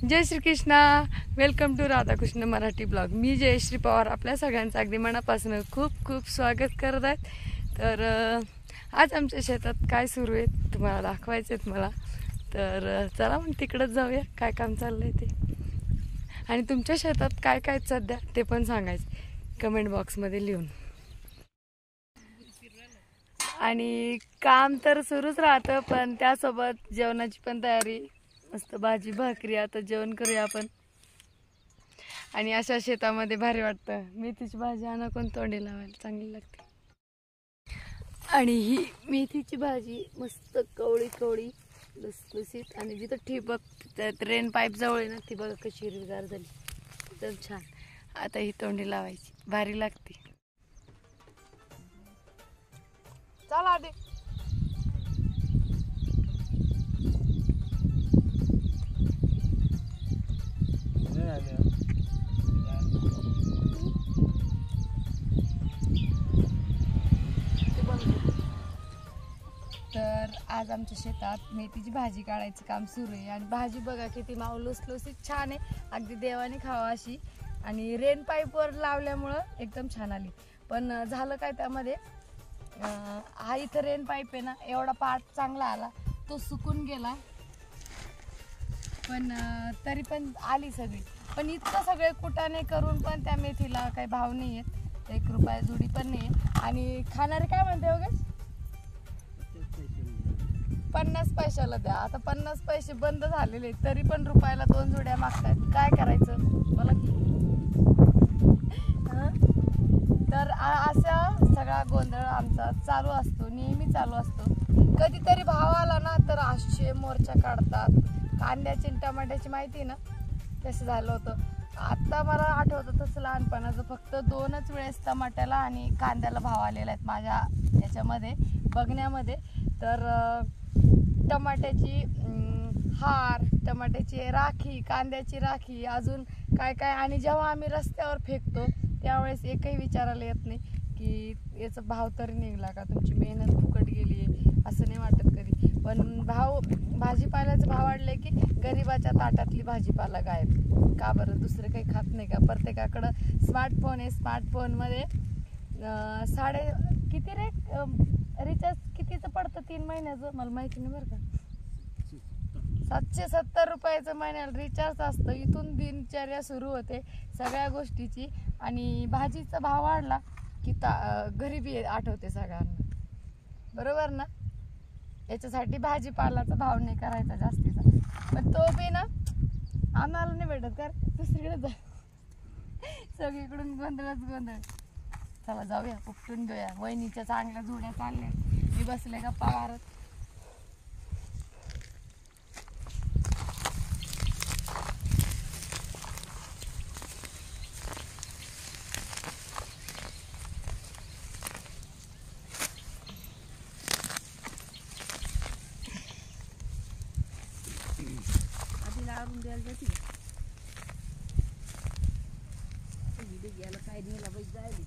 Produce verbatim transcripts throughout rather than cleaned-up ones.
Jai Shri Krishna. Welcome to Radhakrishna Marathi blog. मी जयश्री पवार आपल्या सगळ्यांचं अगदी मनापासून खूप खूप स्वागत करत आहेत. तर आज आमच्या शेतात काय सुरू आहे तुम्हाला दाखवायचं आहे मला. तर चला मग तिकडंच जाऊया, काय काम चाललं आहे ते, आणि तुमच्या शेतात काय काय सध्या ते पण सांगायचं कमेंट बॉक्समध्ये लिहून. आणि काम तर सुरूच राहतं, पण त्यासोबत जेवणाची पण तयारी. मस्त भाजी भाकरी. आता जेवण करूया आपण. आणि अशा शेतामध्ये भारी वाटतं. मेथीची भाजी आणा कोण तोंडी लावायला चांगली लागते. आणि ही मेथीची भाजी मस्त कवळी कवळी लसलुसीत, आणि जिथं ठिबक रेन पाईप जवळ आहे ना ती बघा कशी हिरवीगार झाली, एकदम छान. आता ही तोंडी लावायची, भारी लागते. चला आधी तर आज आमच्या शेतात मेथीची भाजी काढायचं काम सुरू आहे. आणि भाजी बघा किती माऊ लुसलुसीत छान आहे, अगदी देवाने खावा अशी. आणि रेन पाईपवर लावल्यामुळं एकदम छान आली. पण झालं काय त्यामध्ये, हा इथं रेन पाईप आहे ना, एवढा पार्ट चांगला आला, तो सुकून गेला. पण तरी पण आली सगळी. पण इतकं सगळे कुटाने करून पण त्या मेथीला काही भाव नाही आहेत, एक रुपया जुडी पण नाही. आणि खाणारे काय म्हणते वगैरे पन्नास पैशाला द्या. आता पन्नास पैसे बंद झालेले तरी पण रुपयाला दोन जुड्या मागतायत. काय करायचं मला की. तर असा सगळा गोंधळ आमचा चालू असतो, नेहमी चालू असतो. कधीतरी भाव आला ना तर असे मोर्चा काढतात. कांद्याची टमाट्याची माहिती ना तसं झालं होतं. आता मला आठवतं तसं लहानपणाचं फक्त दोनच वेळेस टमाट्याला आणि कांद्याला भाव आलेला आहेत माझ्या याच्यामध्ये बघण्यामध्ये. तर टमाट्याची हार, टमाट्याची राखी, कांद्याची राखी, अजून काय काय. आणि जेव्हा आम्ही रस्त्यावर फेकतो त्यावेळेस एकही विचारायला येत नाही की याचा भाव तरी निघाला का, तुमची मेहनत फुकट गेली आहे, असं नाही वाटत कधी. पण भाव भाजीपाल्याचा भाव वाढले की गरिबाच्या ताटातली भाजीपाला गायब. का बरं, दुसरं काही खात नाही का? प्रत्येकाकडं स्मार्टफोन आहे. स्मार्टफोनमध्ये साडे किती रे रिचार्ज कितीचं पडतं तीन महिन्याचं मला माहिती नाही बरं का. सातशे सत्तर रुपयाचं महिन्याला रिचार्ज असतं. इथून दिनचर्या सुरू होते सगळ्या गोष्टीची. आणि भाजीचा भाव वाढला की ता गरिबी आठवते सगळ्यांना, बरोबर ना. याच्यासाठी भाजीपालाचा भाव नाही करायचा जास्तीचा. पण तो बी ना आम्हाला नाही भेटत का, दुसरीकडे जा. सगळीकडून गोंधळच गोंधळ. चला जाऊया, उपटून घेऊया. वहिनीच्या चांगल्या जुड्या चालल्या, मी बसले गप्पा मारत. आधी लावून द्यायला जाते गेला काय नेला बाई जायला.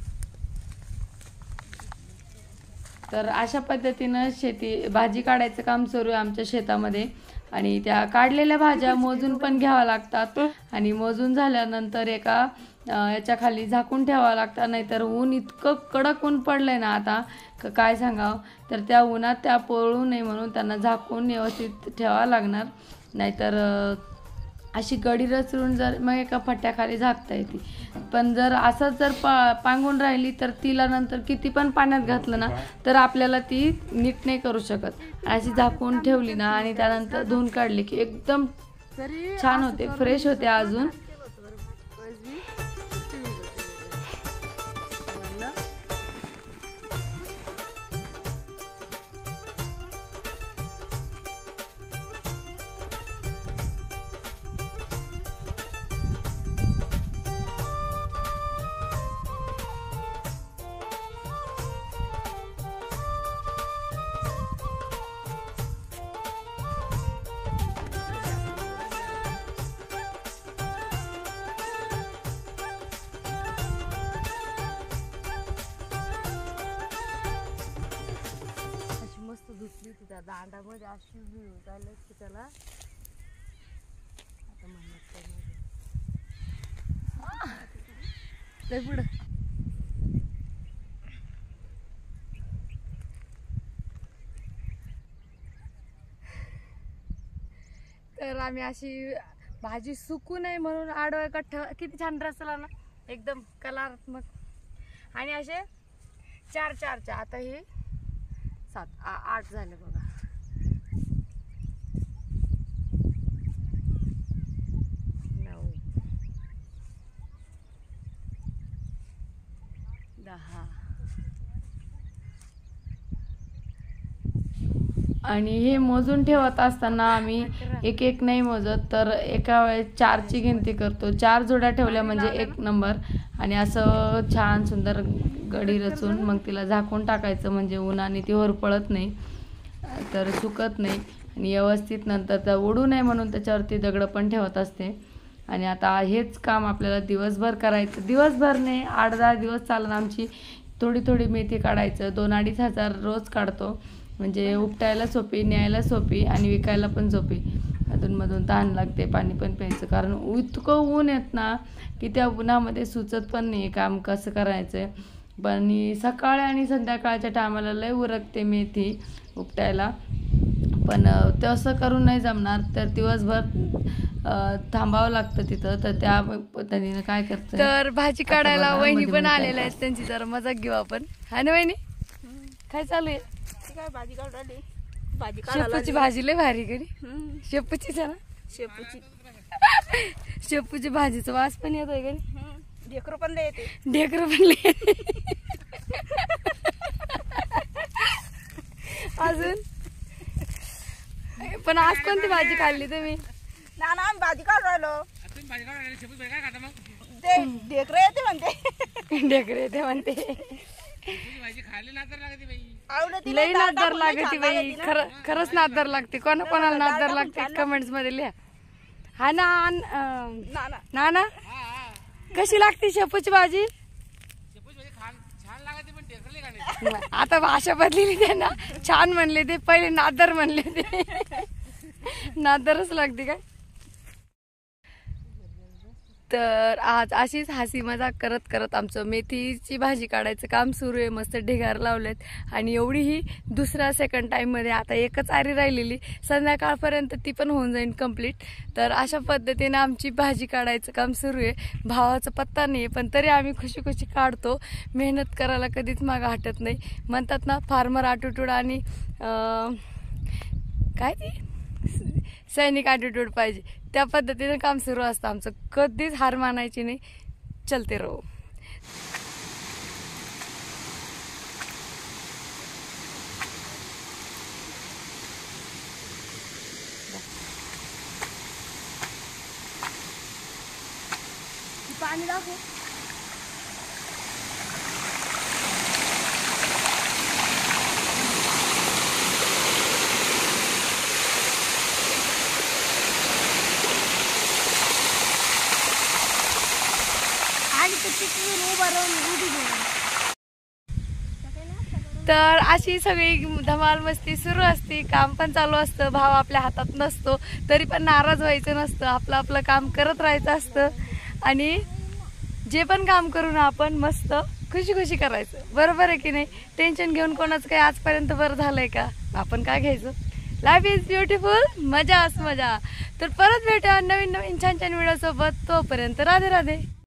तर अशा पद्धतीनं शेती भाजी काढायचं काम सुरू आहे आमच्या शेतामध्ये. आणि त्या काढलेल्या भाज्या मोजून पण घ्याव्या लागतात. आणि मोजून झाल्यानंतर एका याच्या खाली झाकून ठेवावं लागतं, नाहीतर ऊन इतकं कडक ऊन पडलंय ना आता काय सांगावं. तर त्या उन्हात त्या पळू नये म्हणून त्यांना झाकून व्यवस्थित ठेवावं लागणार, नाहीतर अशी गडी रचून जर मग एका फट्ट्याखाली झाकता येते. पण जर असंच जर पा पांगून राहिली तर तिला नंतर किती पण पाण्यात घातलं ना तर आपल्याला ती नीट नाही करू शकत. अशी झाकून ठेवली ना आणि त्यानंतर धुवून काढली की एकदम छान होते, फ्रेश होते अजून. धुतली होती त्या दांडामध्ये अशी झालं की त्याला ते पुढं तर आम्ही अशी भाजी सुकू नये म्हणून आडवा कट्ठ किती छान रचला ना, एकदम कलात्मक. आणि असे चार चारच्या आता हे सात आ, आठ झाले बघा. नऊ दहा. आणि हे मोजून ठेवत असताना आम्ही एक एक नाही मोजत, तर एका वेळेस चारची गिनती करतो. चार जोड्या ठेवल्या म्हणजे एक नंबर. आणि असं छान सुंदर गडी रचून मग तिला झाकून टाकायचं, म्हणजे उन्हाने ती होरपळत नाही, तर सुकत नाही. आणि व्यवस्थित नंतर तर उडू नये म्हणून त्याच्यावरती दगड पण ठेवत असते. आणि आता हेच काम आपल्याला दिवसभर करायचं. दिवसभर नाही, आठ दहा दिवस चालून आमची थोडी थोडी मेथी काढायचं. दोन अडीच हजार रोज काढतो, म्हणजे उपटायला सोपी, न्यायला सोपी आणि विकायला पण सोपी. अधूनमधून तहान लागते, पाणी पण प्यायचं, कारण इतकं ऊन येत ना की त्या उन्हामध्ये सुचत पण नाही काम कसं करायचं. पण सकाळी आणि संध्याकाळच्या टायमाला लय उरकते मेथी उपटायला, पण तसं करून नाही जमणार, तर दिवसभर थांबावं लागतं तिथं. तर त्या पद्धतीनं काय करतं, तर भाजी काढायला वहिनी पण आलेल्या आहेत, त्यांची जरा मजा घेऊ आपण. हा ना वहिनी, काय चालू आहे? काय भाजी काढली, भाजी शेपूची भाजी लय भारी करी. शेपूचीच आहे ना, शेपूची शेपूची भाजीचा वास पण येतोय का? ढेकरू पण लय येते, ढेकरू पण लय. अजून पण आज कोणती भाजी खाल्ली तुम्ही? ना ना आम्ही भाजी काढून राहिलो. ते ढेकर येते म्हणते, ढेकर येते म्हणते. आवडती लई नादर लागते बाई, खरं खरंच नादर लागते. कोणा कोणाला नादर लागते कमेंट्स मध्ये लिहा. हा ना. ना ना कशी लागते शेपूची भाजी? आता भाषा बदलेली ते ना, छान म्हणले ते, पहिले नादर म्हणले ते. नादरच लागते काय? तर आज अशीच हसी मजाक करत करत आमचं मेथीची भाजी काढायचं काम सुरू आहे. मस्त ढिगार लावलेत आणि एवढी ही दुसऱ्या सेकंड टाईममध्ये आता एकच आरी राहिलेली, संध्याकाळपर्यंत ती पण होऊन जाईल कंप्लीट. तर अशा पद्धतीने आमची भाजी काढायचं काम सुरू आहे. भावाचा पत्ता नाही, पण तरी आम्ही खुशी खुशी काढतो. मेहनत करायला कधीच मागं हटत नाही. म्हणतात ना, फार्मर ॲटिट्यूड आणि काय ती सैनिक ॲटिट्यूड पाहिजे, त्या पद्धतीने काम सुरू असतं आमचं. कधीच हार मानायची नाही, चलते रहो. पाणी दाखव. तर अशी सगळी धमाल मस्ती सुरू असते, काम पण चालू असतं. भाव आपल्या हातात नसतो, तरी पण नाराज व्हायचं नसतं, आपलं आपलं काम करत राहायचं असतं. आणि जे पण काम करू ना आपण मस्त खुशी खुशी करायचं, बरोबर आहे की नाही? टेन्शन घेऊन कोणाचं काही आजपर्यंत बरं झालंय का? आपण काय घ्यायचं? लाईफ इज ब्युटिफुल, मजा अस मजा. तर परत भेटा नवीन नवीन छान छान व्हिडिओ सोबत. तोपर्यंत राधे राधे.